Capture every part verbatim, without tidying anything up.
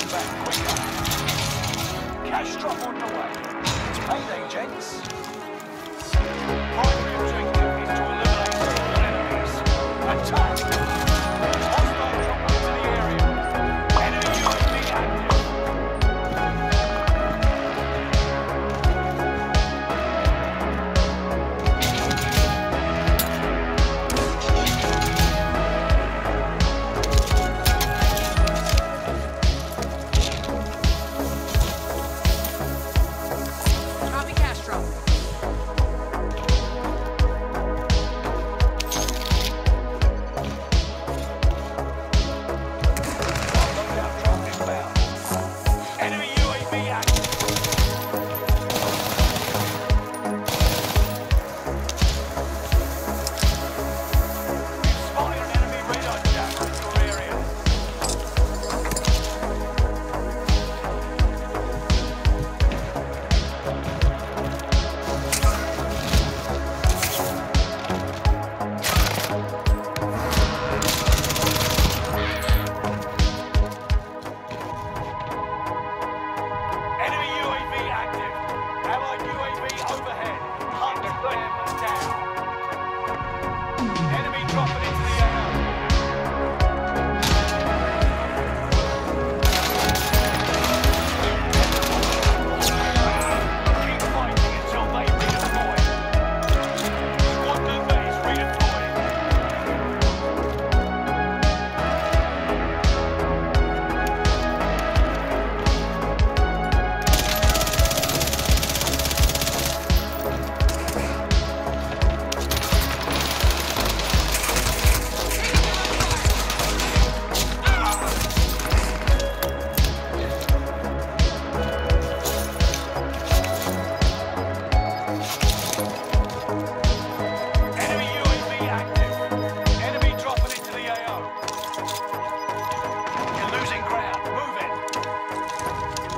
back quicker. Cash drop on the way. It's payday, gents. Primary objective is to eliminate all enemies. Attack! Hostile drop into the area. Enemy U A V active. Copy Castro. Loadout drop inbound. Enemy U A V active. We've spotted an enemy radar jack in your area. Enemy U A V active. Allied U A V overhead. Hunt them down. Enemy dropping into the air. Keep fighting until they redeploy. Squad member is redeploying. Enemy U A V active. Enemy dropping into the A O. You're losing ground. Move it.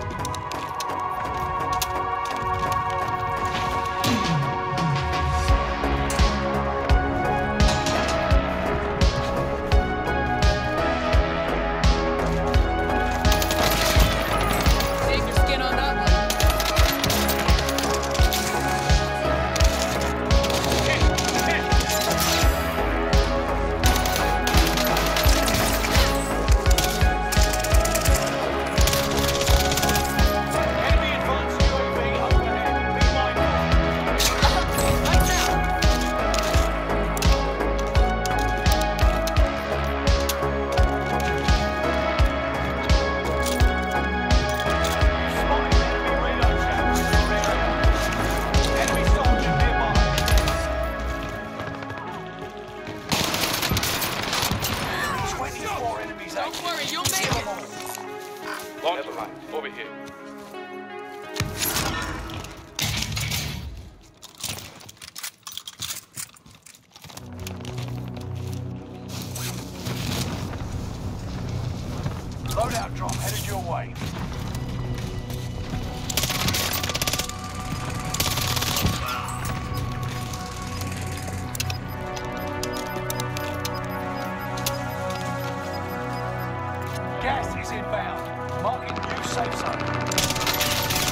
Save your skin on that one. Hit, hit. Enemy advanced U A V overhead. Be mindful. Lights out. Spotted enemy radar jack in your area. Enemy soldier nearby. twenty-four enemies Don't active. worry, you'll make it. Launch line, over here. Loadout drop headed your way. Gas is inbound. Marking new safe zone.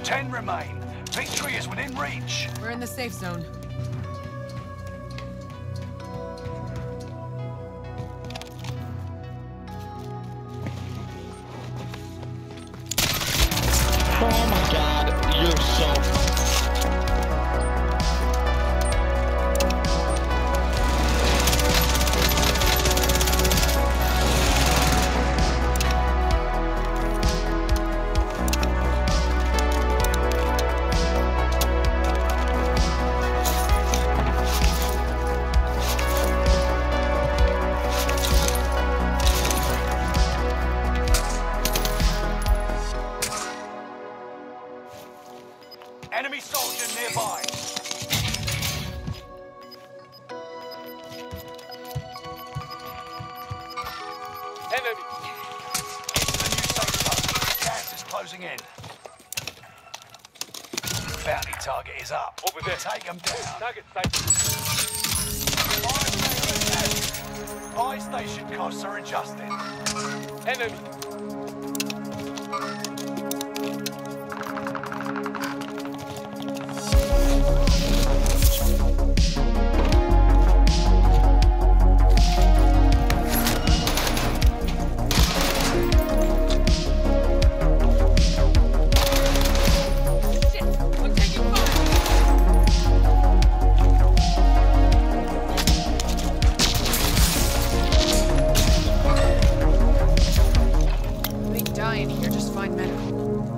Ten remain. Victory is within reach. We're in the safe zone. Oh my god, you're so... Enemy soldier nearby. Enemy. Into the new safe zone. Gas is closing in. Bounty target is up. Over there. Take them down. Target sighted. Fire station costs are adjusting. Enemy. Dying here, just find medical.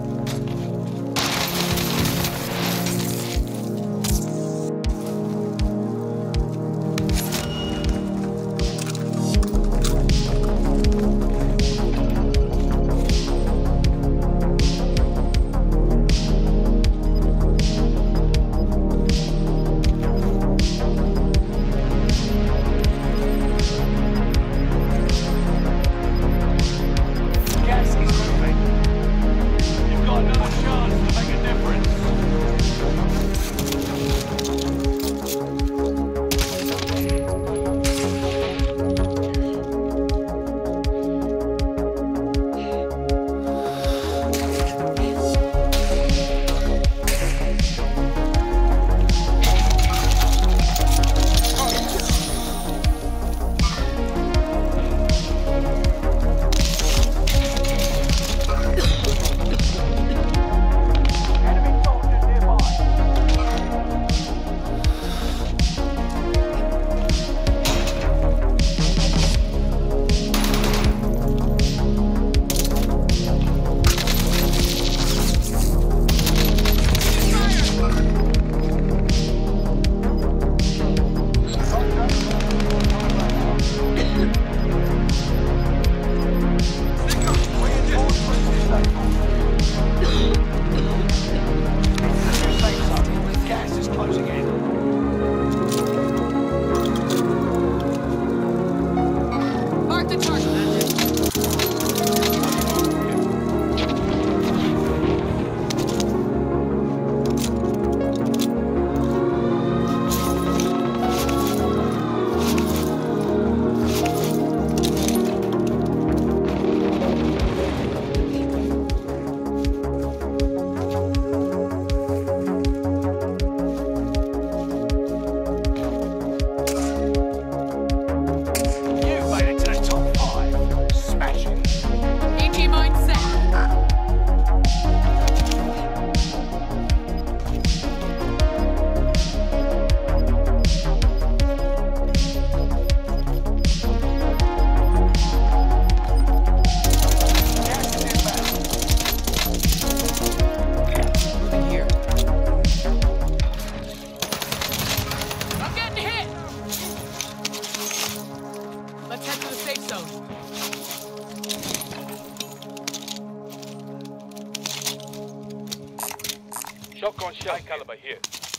Shotgun shell caliber here.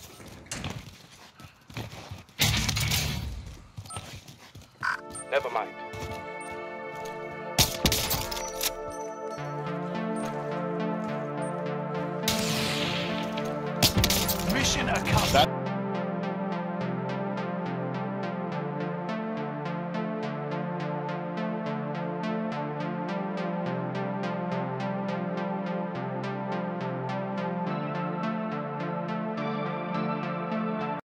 Never mind. Mission accomplished. That